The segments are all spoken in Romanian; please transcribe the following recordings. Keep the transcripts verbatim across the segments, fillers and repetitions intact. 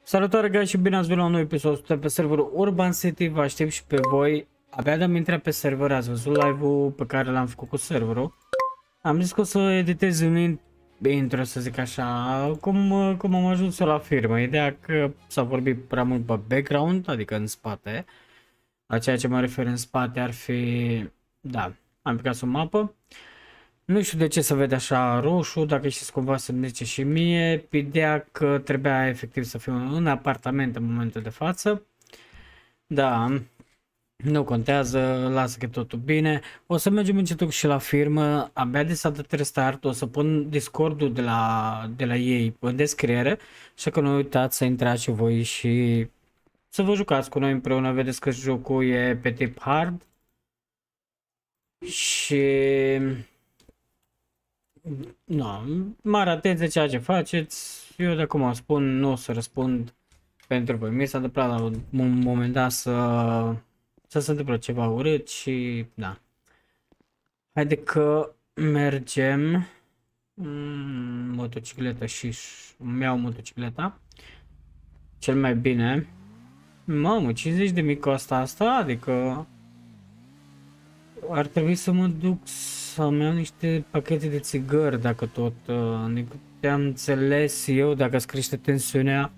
Salutare guys și bine ați venit la un nou episod. Suntem pe serverul Urban City, vă aștept și pe voi. Abia de-am intrat pe server, ați văzut live-ul pe care l-am făcut cu serverul. Am zis că o să editez un intro, să zic așa, cum, cum am ajuns eu la firmă. Ideea că s-a vorbit prea mult pe background, adică în spate. La ceea ce mă refer în spate ar fi, da, am picat o mapă. Nu știu de ce se vede așa roșu, dacă știți cumva să-mi zice și mie. Ideea că trebuia efectiv să fiu în apartament în momentul de față. Da, nu contează, lasă că totul bine. O să mergem încetul și la firmă, abia de s-a dat restart, o să pun Discord-ul de la, de la ei în descriere. Așa că nu uitați să intrați și voi și să vă jucați cu noi împreună. Vedeți că jocul e pe tip hard. Și... nu, mare atenție ceea ce faceți. Eu de acum spun, nu o să răspund pentru voi. Mi s-a întâmplat la un moment dat să, să se întâmplă ceva urât și da. Haide că mergem. Mm, motocicletă și îmi iau motocicleta. Cel mai bine. Mamă, cincizeci de mii costă asta, adică ar trebui să mă duc să-mi iau niște pachete de țigări, dacă tot, din câte am înțeles eu, dacă îți crește tensiunea,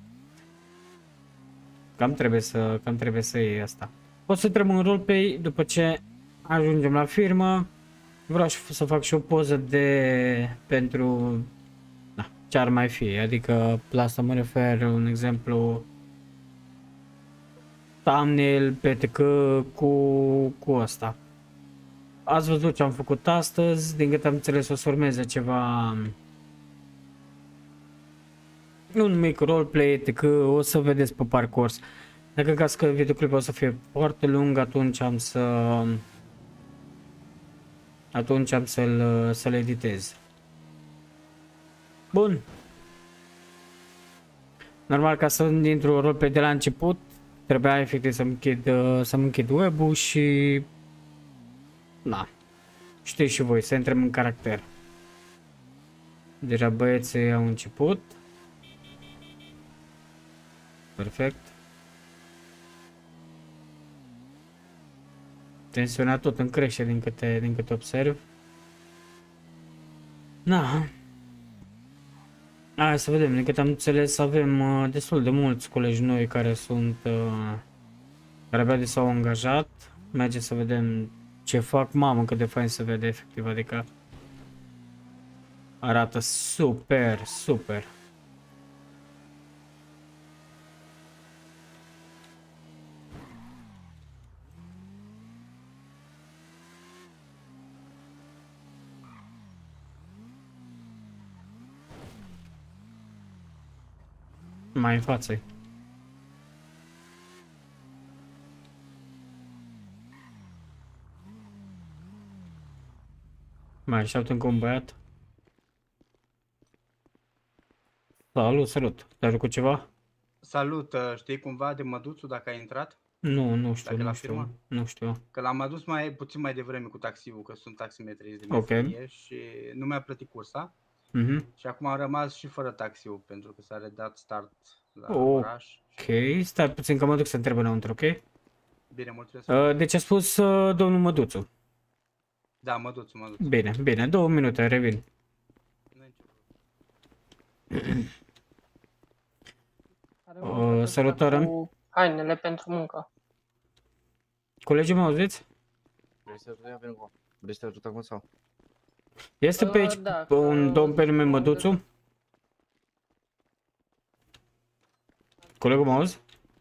cam trebuie să, cam trebuie să iei asta. O să intrăm în roleplay după ce ajungem la firmă. Vreau să fac și o poză de, pentru, da, ce ar mai fi, adică la asta mă refer, un exemplu, thumbnail, P T C cu, cu asta. Ați văzut ce am făcut astăzi, din câte am înțeles o să urmeze ceva, un mic roleplay, că o să vedeți pe parcurs. Dacă caz că videoclipul o să fie foarte lung, atunci am să, atunci am să-l să-l editez. Bun. Normal, ca să intru roleplay de la început, trebuia efectiv să-mi închid, să-mi închid web-ul și... na, știți și voi, să intrăm în caracter. Deja băieții au început. Perfect. Tensiunea tot în crește din câte, din câte observ. Na. Hai să vedem, din câte am înțeles avem uh, destul de mulți colegi noi care sunt, uh, care abia de s-au angajat. Mergem să vedem ce fac. Mamă, cât de fain se vede efectiv, adică arată super, super. Mai în față. Mai așteaptă încă un băiat. Salut, salut. Te-ai jucat ceva? Salut, știi cumva de Măduțul dacă a intrat? Nu, nu știu, Dacă nu la știu, firmă? nu știu. Că l-am adus mai puțin mai devreme cu taxiul, că sunt taximetrist de Ok. meserie și nu mi-a plătit cursa. Mhm. Și acum am rămas și fără taxiul pentru că s-a redat start la Ok. oraș. Ok, stai puțin că mă duc să întreb înăuntru, ok? Bine, mulțumesc. Uh, deci a spus uh, domnul Măduțu. Da, Măduțul, Măduțul. Bine, bine, două minute, revin. Uh, salutare. Cu hainele pentru muncă. Colegii mă auziți? Vrei să ajutăm pe acum? Vrei să te ajut acum sau? Este pe Uh, aici da, un că- domn pe nume Măduțu? Colegul mă auzi?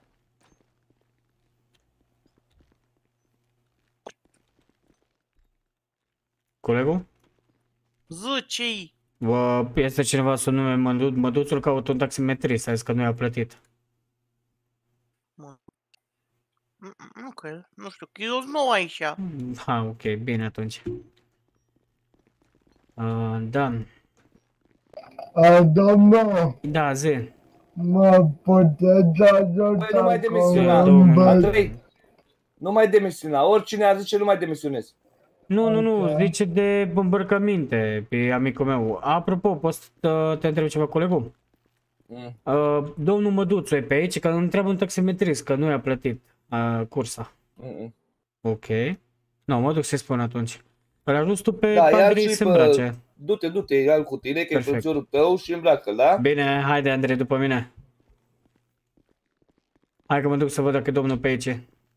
Colegul? Zucii! Bă, este cineva să nume Mădu Măduțul, caută un taximetrist, a zis că nu i-a plătit. Nu cred, nu știu, că eu sunt nou aici. Ha, ok, bine atunci. Uh, da, A, doamnă, da, zi. mă puteți ajuta Băi, nu mai cu demisiona, un băț- Andrei, nu mai demisiona, oricine ar zice nu mai demisionezi. Nu, nu, nu, Ok. zice de îmbrăcăminte pe amicul meu. Apropo, poți să te întreb ceva, colegul? Mm. Uh, domnul Măduțu e pe aici, că îmi întreabă un taximetrist, că nu i-a plătit uh, cursa. Mm-mm. Ok. Nu, mă duc să-i spun atunci. Îl ajuți tu pe Da, ia Andrei și să pe- îmbrace. Du-te, du-te, ia-l cu tine, că e Perfect. frățiorul tău și îmbracă-l, da? Bine, haide Andrei după mine. Hai că mă duc să văd dacă e domnul pe aici. Uh,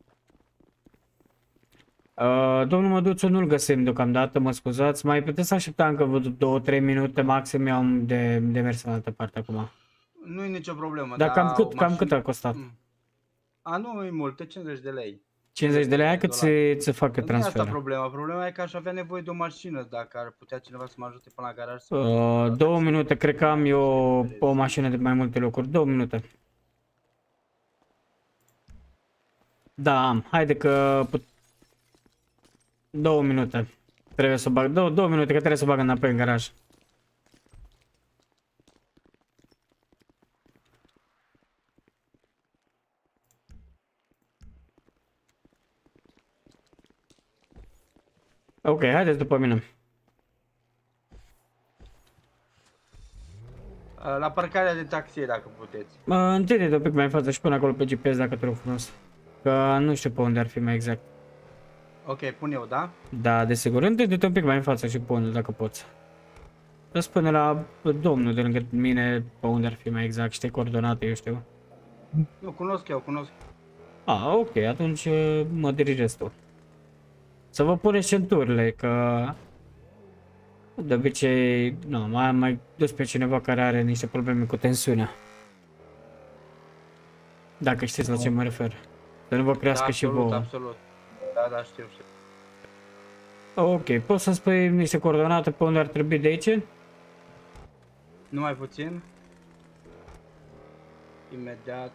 domnul Măduțu nu-l găsim deocamdată, mă scuzați. Mai puteți să aștepta încă două trei minute maxim, eu am de, de mers în altă parte acum. Nu e nicio problemă. Dar cam o cât, cam mașină- cât a costat? Mm. A, nu e mult, e cincizeci de lei. cincizeci de lei, hai că ți, ți facă Nu e asta transferul. problema. Problema e că aș avea nevoie de o mașină, dacă ar putea cineva să mă ajute până la garaj. Să Uh, două minute, cred că am eu o mașină de mai multe locuri. Două minute. Da, am. Haide că... put- Două minute. Trebuie să bag... Două, două minute că trebuie să bag înapoi în garaj. Ok, haideți după mine. La parcarea de taxi, dacă puteți. Uh, întâi un pic mai în față și până acolo pe G P S dacă te rog frumos. Că nu știu pe unde ar fi mai exact. Ok, pun eu, da? Da, desigur. Întâi un pic mai în față și pune dacă poți. Să spune la domnul de lângă mine pe unde ar fi mai exact, știi coordonate, eu știu. Nu, cunosc eu, cunosc. Ah, ok, atunci uh, mă dirigez tu. Să vă puneți centurile, că de obicei, nu, mai am mai dus pe cineva care are niște probleme cu tensiunea. Dacă știți la ce mă refer. Să nu vă crească Da, și absolut, vouă. absolut. Da, da, știu, știu. Ok, poți să spui niște coordonate pe unde ar trebui de aici? Numai puțin. Imediat.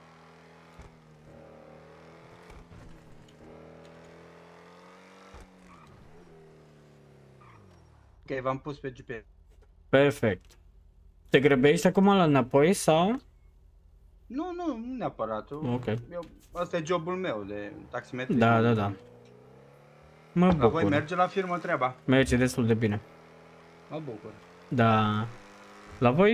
Ok, v-am pus pe G P S. Perfect. Te grăbești acum la înapoi sau? Nu, nu, nu neapărat. Ok. Eu, asta e jobul meu de taximetrist. Da, da, da. Mă La voi bucur. merge la firmă treaba. Merge destul de bine. Mă bucur. Da. La voi?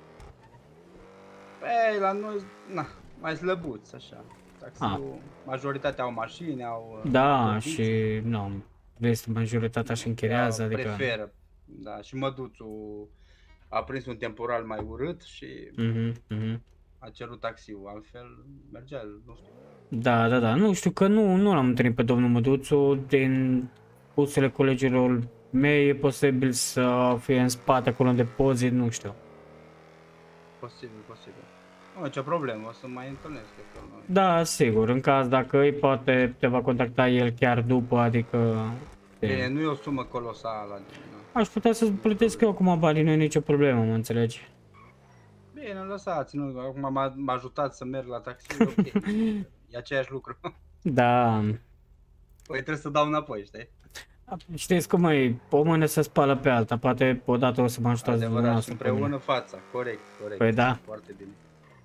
Ei, la noi, na, mai slăbuți, așa. Taxiul, majoritatea au mașini, au... uh, Da, condiții, și nu, vezi, majoritatea și închiriază, da, adică... preferă. Da, și măduțul a prins un temporal mai urât și Mhm, mhm. a cerut taxiul, altfel mergea, nu știu. Da, da, da, nu știu că nu, nu l-am întâlnit pe domnul Măduțu, din spusele colegilor mei e posibil să fie în spate acolo în depozit, nu știu. Posibil, posibil. Nu, ce problemă, o să mai întâlnesc pe noi. Da, sigur, în caz dacă îi poate te va contacta el chiar după, adică... Bine, nu e o sumă colosală. Na. Aș putea să plătesc eu acum banii, nu e nicio problemă, mă înțelegi? Bine, lăsați, nu, acum m-a, m-a ajutat să merg la taxi, e ok. E aceeași lucru. Da, Păi trebuie să dau înapoi, știi? știți cum e, o mână se spală pe alta, poate odată o să mă ajutați Adevărat, și dumneavoastră pe mine. împreună fața, corect, corect. Păi da. Foarte bine.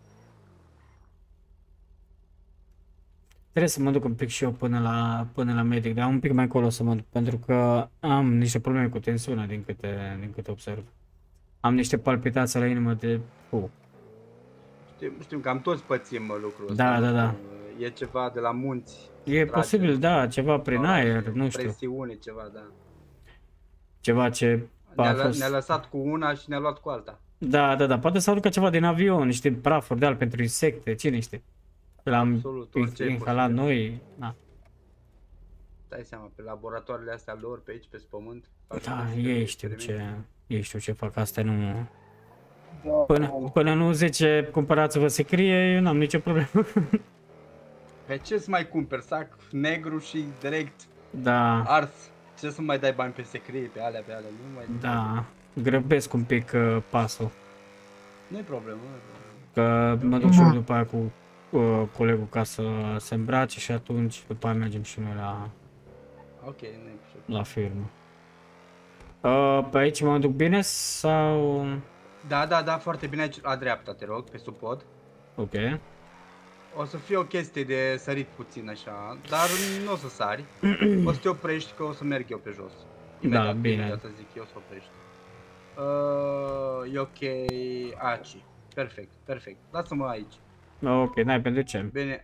Trebuie să mă duc un pic și eu până la, până la medic, dar un pic mai încolo să mă duc, pentru că am niște probleme cu tensiunea din câte, din câte observ. Am niște palpitații la inimă de... Uh. Știm, știm că am toți pățim mă, lucrul Da, ăsta. da, da. E ceva de la munți. E trage, posibil, da, ceva prin orașe, aer, nu știu, Presiune, ceva, da. ceva ce Ne-a, a lă- fost... ne-a lăsat cu una și ne-a luat cu alta. Da, da, da, poate să aducă ceva din avion, niște prafuri de al pentru insecte, cine știe. L-am Absolut, orice e inhalat posibil. noi, na. Dai seama, pe laboratoarele astea lor, pe aici, pe pământ. fac Da, niște ei știu experimente. ce, ei știu ce fac, astea nu... Da. Până, până nu zice, cumpărați-vă secrie, eu n-am nicio problemă. Pe ce să mai cumperi? Sac negru și direct Da, ars. Ce să mai dai bani pe secrie, pe alea, pe alea? Nu mai... da, grăbesc un pic uh, pasul, Nu-i problemă, nu-i problemă. că mă duc și eu după aia cu uh, colegul ca să se îmbrace și atunci după aia mergem și noi la, Ok, nu-i problemă. la firmă. Uh, pe aici mă duc bine sau... Da, da, da, foarte bine aici, la dreapta, te rog, pe sub pod. Ok, O să fie o chestie de sărit puțin așa, dar nu o să sari. O să te oprești că o să merg eu pe jos. Imediat, bine. Imediat să zic eu să oprești. Uh, e ok, Aci. perfect, perfect. Lasă-mă aici. Ok, n-ai pentru ce. Bine.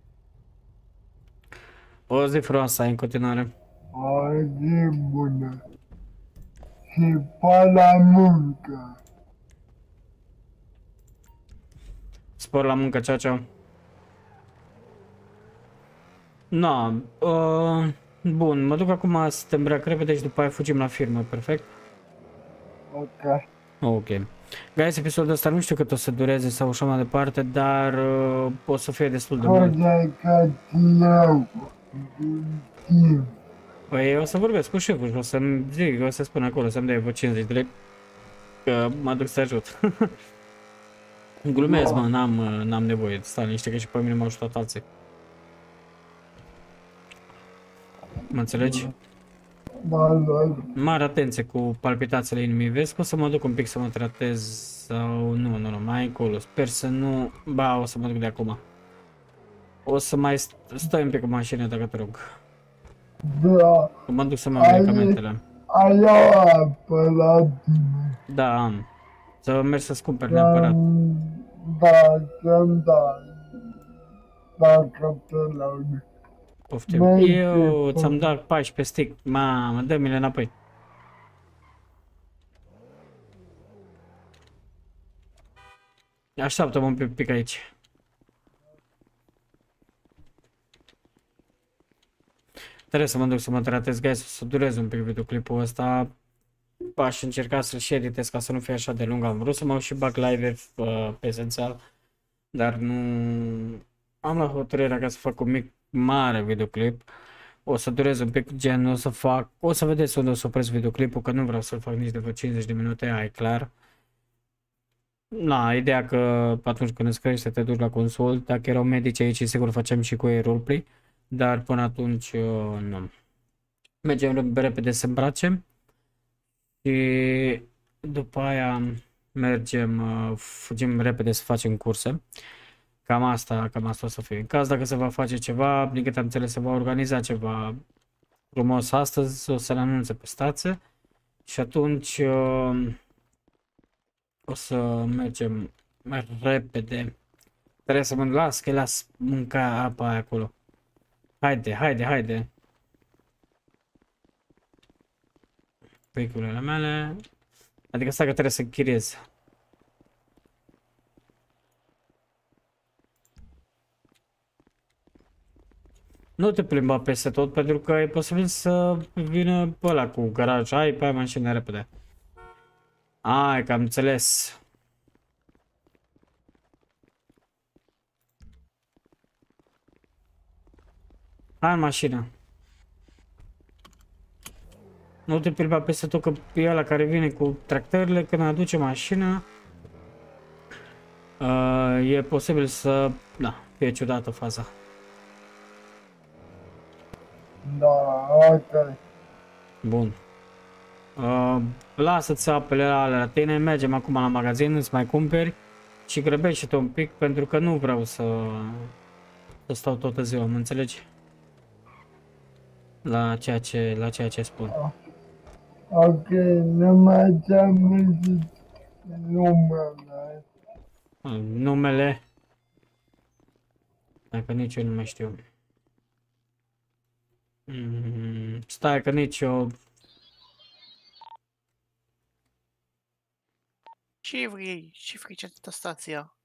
O zi frumoasă ai în continuare. O zi bună. Și pa la muncă. Spor la muncă, ceau, ceau. Na, uh, bun, mă duc acum să te îmbrac repede și după aia fugim la firmă, perfect? Ok. Ok. Guys, episodul ăsta nu știu cât o să dureze sau așa mai departe, dar uh, o să fie destul de mult. Scuze că ți iau din timp. Păi o să vorbesc cu șeful și o să-mi zic, o să spun acolo, să-mi dea vreo cincizeci de lei, că mă duc să ajut. Glumesc, mă, n-am, n-am nevoie, stai liniște că și pe mine m-au ajutat alții. Mă înțelegi? Da, da. Mare atenție cu palpitațiile inimii, vezi că o să mă duc un pic să mă tratez sau nu, nu, nu, mai încolo, sper să nu, ba, o să mă duc de acum. O să mai st stai un pic cu mașină dacă te rog. Da. Că mă duc să-mi iau medicamentele. Ai o apă la tine. Da, am. Să mergi să-ți cumperi neapărat. Da, să-mi dai. Dacă te laud. Poftim. Mergi, Eu poftim. ți-am dat paisprezece stick. Mamă, dă-mi-le înapoi. Așteaptă-mă un pic, pic aici. Trebuie să mă duc să mă tratez, guys, o să durez un pic videoclipul ăsta. Aș încerca să-l și editez ca să nu fie așa de lung. Am vrut să mă și bag live uh, pe esențial, dar nu... Am la hotărârea ca să fac un mic, mare videoclip. O să durez un pic, gen, o să fac... O să vedeți unde o să opresc videoclipul, că nu vreau să-l fac nici de vreo cincizeci de minute, ai clar. Na, ideea că atunci când îți crește te duci la consult, dacă erau medici aici, sigur facem și cu ei roleplay, dar până atunci uh, nu. Mergem repede să îmbracem și după aia mergem, uh, fugim repede să facem curse. Cam asta, cam asta o să fie. În caz dacă se va face ceva, din câte am înțeles, se va organiza ceva frumos astăzi, o să le anunțe pe stație și atunci uh, o să mergem mai repede. Trebuie să mă las, că las mânca apa aia acolo. Haide, haide, haide. Vehiculele mele. Adică stai că trebuie să închiriez. Nu te plimba peste tot pentru că e posibil să vină pe ăla cu garaj. Hai pe aia mașină repede. Ai, că am înțeles. Hai în mașină. Nu te plimba peste tot că e ăla care vine cu tractările, când aduce mașina. Uh, e posibil să... Da, fie ciudată faza. Da, ok. Bun. Uh, lasă-ți apele alea la tine, mergem acum la magazin, îți mai cumperi și grăbește-te un pic pentru că nu vreau să, să stau toată ziua, mă înțelegi? La ceea ce, la ceea ce spun. Ok, numai ți-am zis numele. Uh, numele? Dacă nici eu nu mai știu. Mm, stai că nici eu... Ce vrei? Ce vrei ce atâta stația?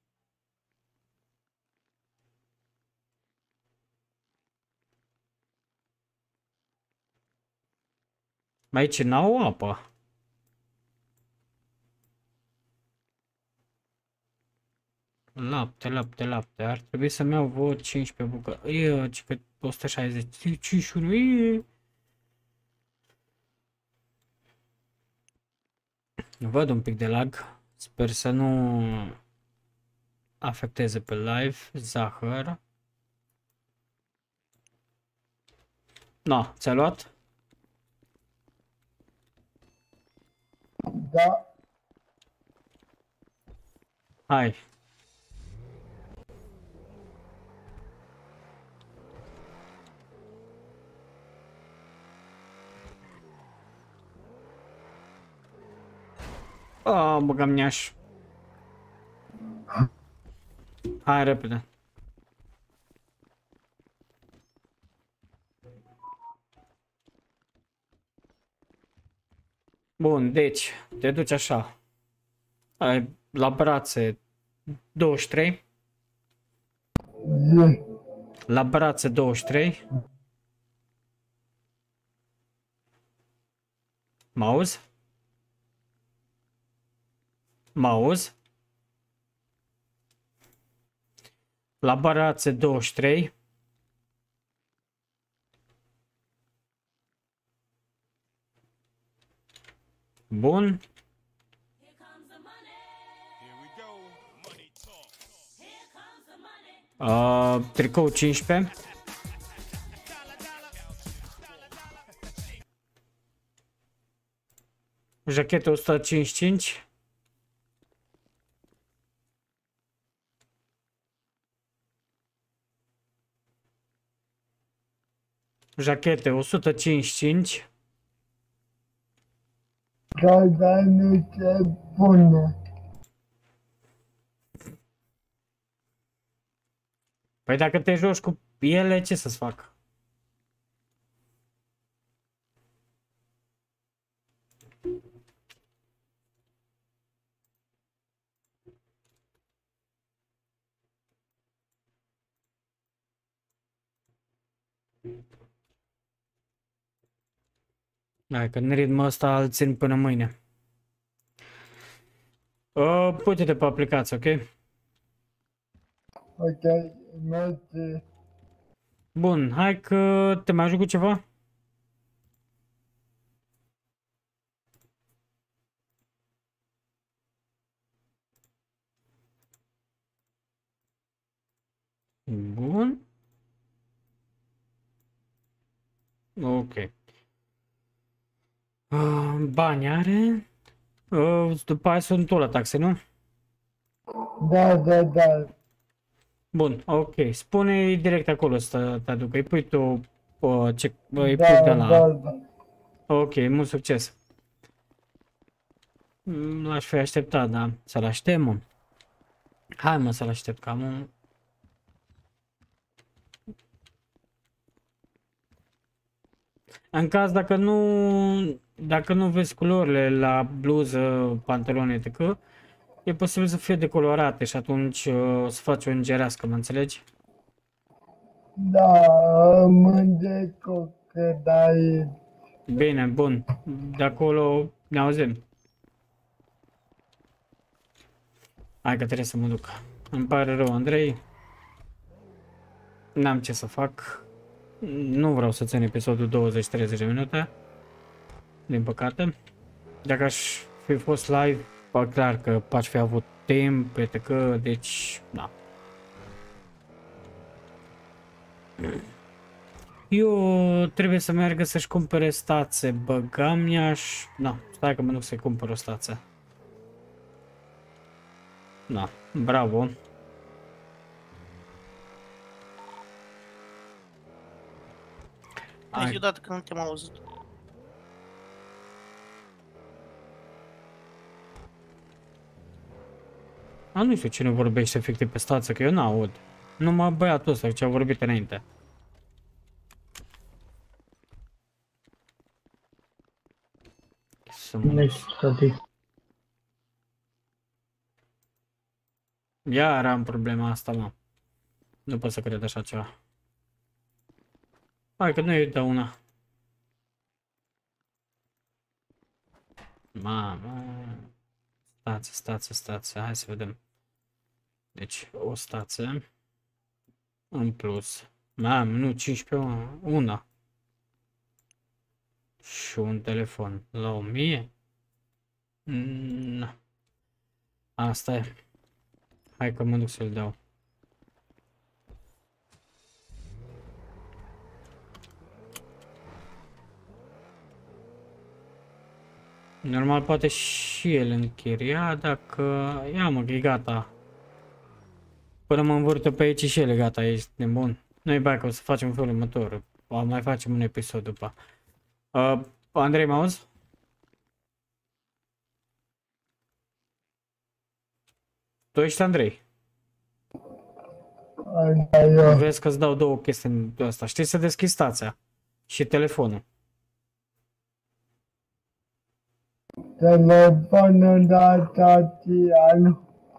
Aici n-au apă. Lapte, lapte, lapte. Ar trebui să-mi iau vreo cincisprezece bucăți. E, ce că o sută șaizeci. cincizeci și unu. E. Văd un pic de lag. Sper să nu afecteze pe live. Zahăr. No, ți-a luat? Da, Hai. Oh, băgam neaș. Hai repede. Bun, deci, te duci așa. Ai la brațe douăzeci și trei. zi, La brațe douăzeci și trei. Mă auzi? Mă auzi? La brațe douăzeci și trei. Bun. Uh, tricou cincisprezece. Jachetă o sută cincizeci și cinci. Jachete o sută cincizeci și cinci. gata, nu se pune. Păi dacă te joci cu ele, ce să-ți fac? Hai că în ritmul ăsta îl țin până mâine. Uh, Uite-te pe aplicație, ok? Ok, mersi. Bun, hai că te mai ajut cu ceva? Bun. Ok. Uh, bani are. Uh, după aia sunt tot la taxe, nu? Da, da, da. Bun, ok. Spune direct acolo să te aduc. Îi pui tu uh, ce, îi pui Da, de la... da, da. Ok, mult succes. Mm, L-aș fi așteptat, da. Să-l aștept, mă. Hai, mă, să-l aștept, cam un... În caz dacă nu... Dacă nu vezi culorile la bluză, pantaloni, et cetera, e posibil să fie decolorate și atunci uh, să faci o îngerească, mă înțelegi? Da, mă descurc de aici. Bine, bun. De acolo ne auzim. Hai că trebuie să mă duc. Îmi pare rău, Andrei. N-am ce să fac. Nu vreau să țin episodul douăzeci treizeci de minute. Din păcate. Dacă aș fi fost live, bă, clar că aș fi avut timp, et cetera. Deci, da. Eu trebuie să meargă să-și cumpere stațe. Băgam i-aș... Da, stai că mă duc să-i cumpăr o stață. Da, bravo. Hai zi odată că nu te-am auzit. A, nu știu cine vorbește efectiv pe stață, că eu n-aud. Numai băiatul ăsta ce a vorbit înainte. Să mă... Iar am problema asta, mă. Nu pot să cred așa ceva. Hai că nu îi dau una. Mamă. Stață, stață, stață. Hai să vedem. Deci, o stață. În plus. Mamă, nu, cincisprezece, una. Și un telefon. La o mie? Nu. Asta e. Hai că mă duc să-l dau. Normal poate și el închiria dacă... Ia mă, că e gata. Până mă învârtă pe aici și el e gata, ești nebun. Nu-i bai că o să facem felul următor. O mai facem un episod după. Uh, Andrei, mă auzi? Tu ești Andrei? Aia, Vezi că îți dau două chestii în asta. Știi să deschizi stația și telefonul. telefonul de Tatiana.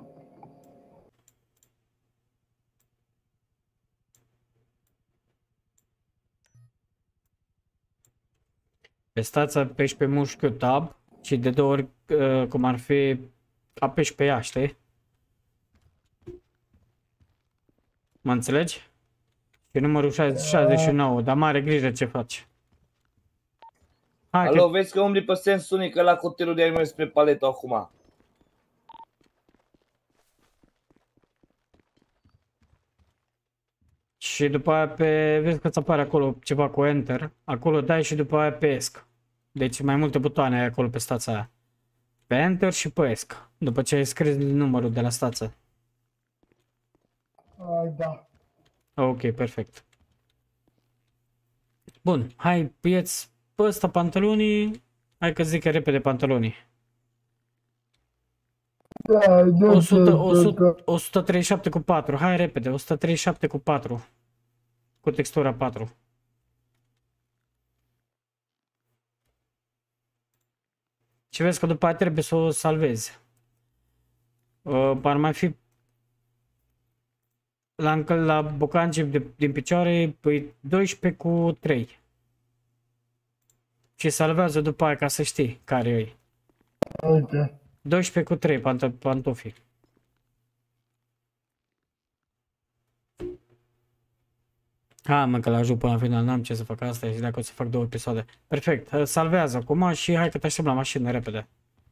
Pe stația apeși pe mușchiul tab și de două ori, uh, cum ar fi, apeși pe ea, știi? Mă înțelegi? Și numărul șaizeci și nouă, dar mare grijă ce faci. Hai Alo, că... vezi că umbli pe sens unic la hotelul de ai mers spre paletă acum. Și după aia pe... Vezi că îți apare acolo ceva cu Enter. Acolo dai și după aia pe ESC. Deci mai multe butoane ai acolo pe stația aia. Pe Enter și pe ESC. După ce ai scris numărul de la stație. Da. Ok, perfect. Bun, hai, ieți pe ăsta pantalonii. Hai că zic că repede pantalonii. Da, da, o sută, da, o da, sută, da. o sută treizeci și șapte cu patru, hai repede, o sută treizeci și șapte cu patru. Cu textura patru. Și vezi că după aia trebuie să o salvezi. Uh, ar mai fi la, încă- la bocanci de, din picioare, păi doisprezece cu trei. Și salvează după aia ca să știi care e. Ok. doisprezece cu trei pant pantofii. Ha, mă, că l-ajut până la final, n-am ce să fac asta și dacă o să fac două episoade. Perfect, salvează acum și hai că te aștept la mașină repede.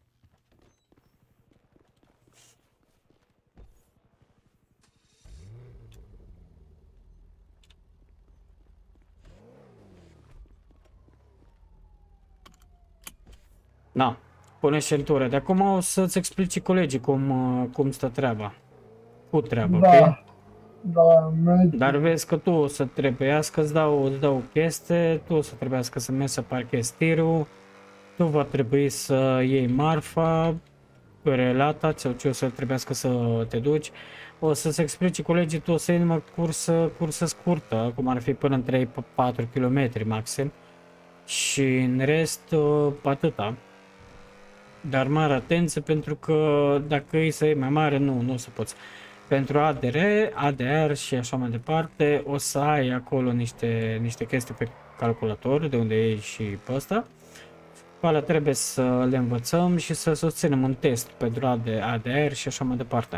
Da, pune centură. De acum o să-ți explici colegii cum, cum stă treaba. Cu treaba, ok? Da. Da, mergi. Dar vezi că tu o să trebuiască, îți dau, îți dau chestie, tu o să trebuiască să mergi să parchezi tirul, tu va trebui să iei marfa, relata sau ce o să trebuiască să te duci. O să-ți explici colegii, tu o să iei numai cursă, cursă scurtă, cum ar fi până în trei patru kilometri maxim. Și în rest, atâta. Dar mare atenție pentru că dacă îi să iei mai mare, nu, nu o să poți. Pentru A D R, A D R și așa mai departe, o să ai acolo niște, niște chestii pe calculator, de unde iei și pe ăsta. Pe alea trebuie să le învățăm și să susținem un test pentru A D R și așa mai departe.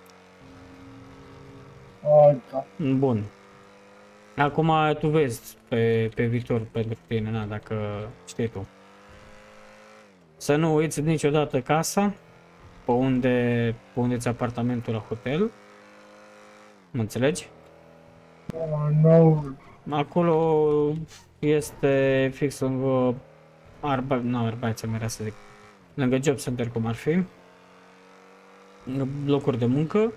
Ok. Bun. Acum tu vezi pe, pe viitor pentru tine, na, dacă știi tu. Să nu uiți niciodată casa, pe unde, pe unde ți apartamentul la hotel. Mă înțelegi? Nu. Acolo este fix lângă Arba, nu, Arbaița, mi-era să zic. Lângă job center, cum ar fi. Locuri de muncă.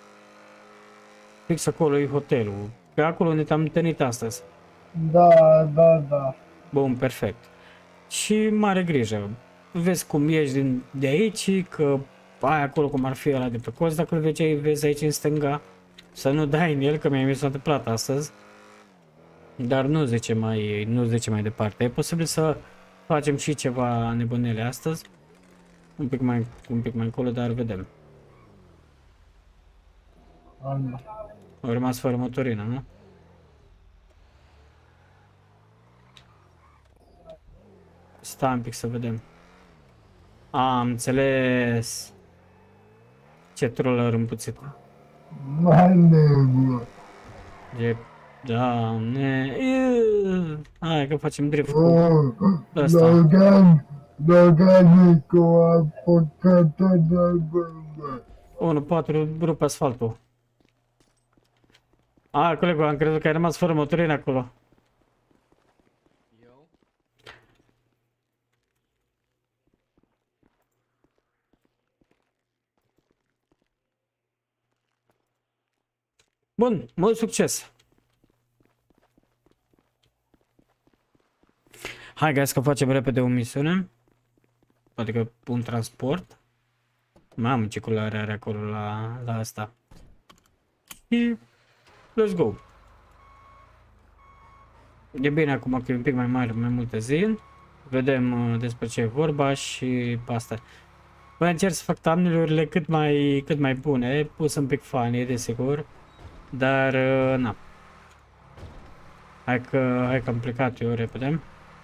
Fix acolo e hotelul. Pe acolo unde te-am întâlnit astăzi. Da, da, da. Bun, perfect. Și mare grijă. Vezi cum ieși din, de aici, că ai acolo cum ar fi ăla de pe cost, dacă îl vezi, vezi aici în stânga. Să nu dai în el, că mie mi s-a întâmplat astăzi. Dar nu zice mai, nu zice mai departe. E posibil să facem și ceva nebunele astăzi. Un pic mai, un pic mai încolo, dar vedem. Ana. Au rămas fără motorină, nu? Stai un pic să vedem. A, am înțeles. Ce troller împuțit. Manevă. E... Doamne... Iu, hai că facem drift cu Oh, ăsta. Logan, Logan e cu apucată de bărbă. unu patru rupe asfaltul. A, colegul, am crezut că ai rămas fără motorină acolo. Bun, mult succes! Hai, guys, că facem repede o misiune. Adică un transport. Mamă, ce culoare are acolo la, la asta. Și let's go. E bine acum că e un pic mai mare, mai multe zile. Vedem uh, despre ce e vorba și pe asta. Voi încerc să fac thumbnail-urile cât mai, cât mai bune, pus un pic funny, desigur. Dar, uh, na. Hai că, hai că am plecat eu repede.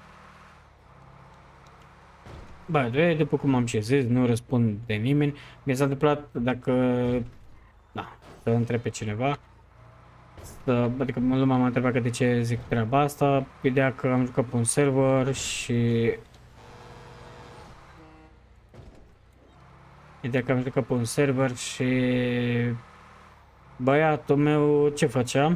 Bă, de, după cum am și zis, nu răspund de nimeni. Mi s-a întâmplat dacă, da, să întreb pe cineva. Să, adică lumea m-a întrebat că de ce zic treaba asta. Ideea că am jucat pe un server și... Ideea că am jucat pe un server și... Băiatul meu ce făcea?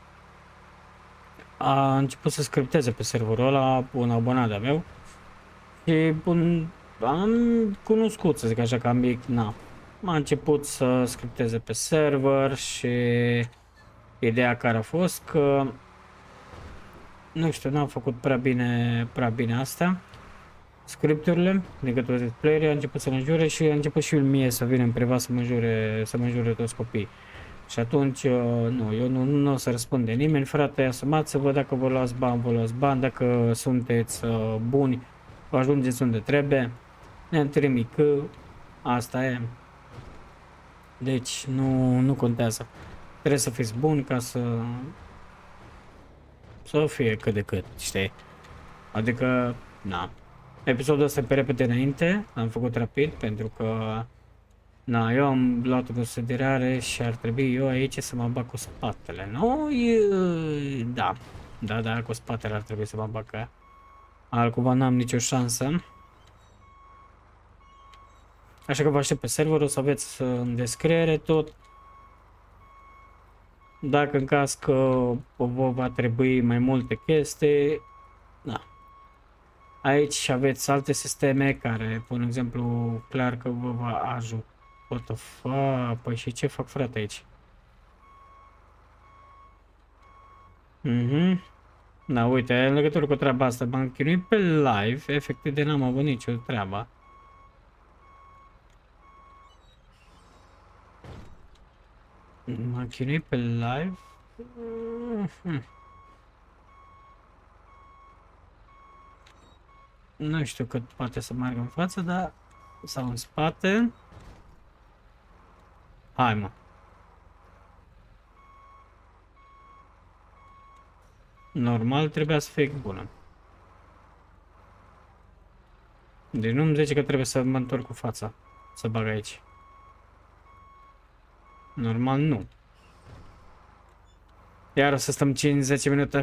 A început să scripteze pe serverul ăla, un abonat de-a meu. Și un, am cunoscut, să zic așa, ca mic, na. M-a început să scripteze pe server și ideea care a fost că, nu știu, n-am făcut prea bine, prea bine astea, scripturile, din câte zis playerii, a început să mă jure și a început și mie să vină în privat să mă jure, să mă jure toți copiii. Și atunci, nu, eu nu, nu o să răspund de nimeni, frate, asumați-vă, dacă vă luați bani, vă luați bani, dacă sunteți uh, buni, vă ajungeți unde trebuie, ne întâlnim că asta e. Deci, nu, nu contează. Trebuie să fiți buni ca să, să fie cât de cât, știi? Adică, na. Episodul ăsta pe repede înainte, am făcut rapid pentru că na, eu am luat în considerare și ar trebui eu aici să mă bag cu spatele. Nu, e, da, da, da, cu spatele ar trebui să mă bag, că altcumva n-am nicio șansă. Așa că vă aștept pe server, o să aveți în descriere tot. Dacă în caz că vă va trebui mai multe chestii, da. Aici aveți alte sisteme care, pun exemplu, clar că vă va ajuta. What the fuck? Păi și ce fac, frate, aici? Mhm. Da, uite, în legătură cu treaba asta, m-am chinuit pe live, efectiv de n-am avut nicio treabă. M-am chinuit pe live? Mm-hmm. Nu știu cât poate să meargă în față, dar... sau în spate. Hai, mă. Normal trebuia să fie bună. Deci nu-mi zice că trebuie să mă întorc cu fața. Să bag aici. Normal nu. Iar o să stăm cinci zece minute.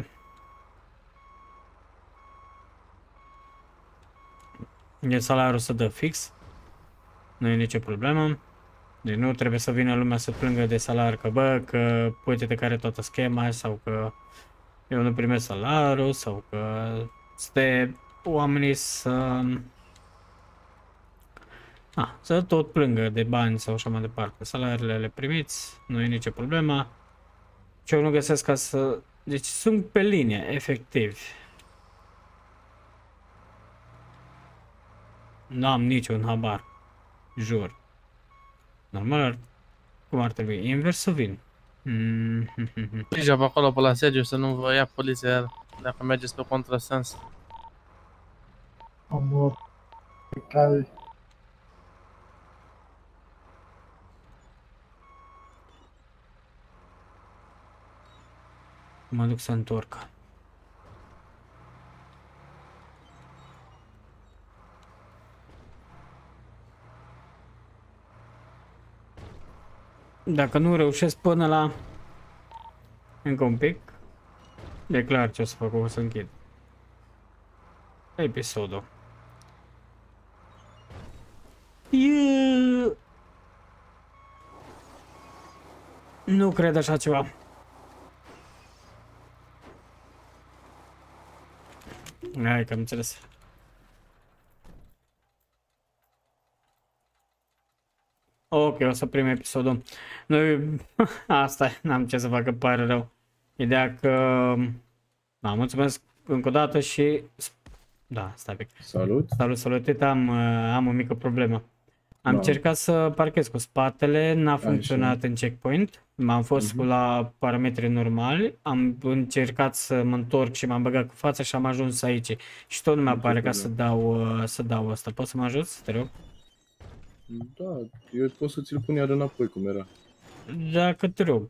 E salariul să dă fix. Nu e nicio problemă. Deci nu trebuie să vină lumea să plângă de salariu că bă, că uite-te care toată schema sau că eu nu primesc salariul sau că stă oamenii să... A, să tot plângă de bani sau așa mai departe. Salariile le primiți, nu e nicio problemă. Ce eu nu găsesc ca să... Deci sunt pe linie, efectiv. Nu am niciun habar. Jur. Normal, cum ar trebui? Invers să vin. Mm -hmm. Grijă pe acolo pe la sediu să nu vă ia poliția dacă mergeți pe contrasens. Am pe cale. Mă duc să întorc. Dacă nu reușesc până la încă un pic, e clar ce o să fac, o să închid episodul. Yeah. Nu cred așa ceva. Hai că am înțeles. Ok, o să primim episodul. Noi, asta n-am ce să fac, că pare rău. Ideea că... Da, mulțumesc încă o dată și... Da, stai pic. Salut. Salut, salut, uite, am, am o mică problemă. Am Da. încercat să parchez cu spatele, n-a funcționat în checkpoint. M-am fost Mhm. cu la parametri normali, am încercat să mă întorc și m-am băgat cu fața și am ajuns aici. Și tot nu mi Nicio apare ca problemă. să dau, uh, să dau asta. Poți să mă ajuți, te rog? Da, eu pot să ți-l pun iar înapoi cum era. Dacă te rog.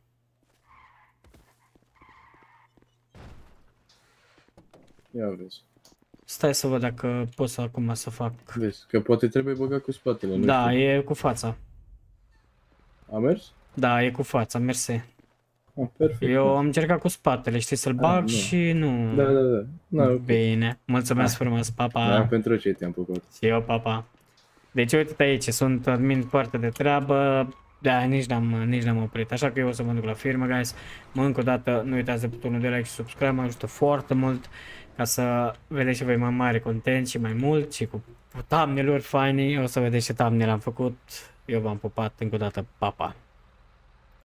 Ia vezi. Stai să văd dacă pot să acum să fac. Vezi, că poate trebuie băgat cu spatele, nu Da, știu. e cu fața. A mers? Da, e cu fața, mersi. Ah, perfect. Eu am încercat cu spatele, știi, să-l bag nu. și nu... Da, da, da. Na, ok. Bine, mulțumesc Ah. frumos, papa. Da, pentru ce te-am pupat. Și eu, papa. Deci uite-te aici, sunt admin foarte de treabă. Da, nici n-am, nici n-am oprit, așa că eu o să mă duc la firmă, guys. Mă, încă o dată, nu uitați de butonul de like și subscribe, mă ajută foarte mult ca să vedeți și voi mai mare content și mai mult și cu thumbnail-uri faine. O să vedeți ce thumbnail am făcut. Eu v-am pupat încă o dată, papa.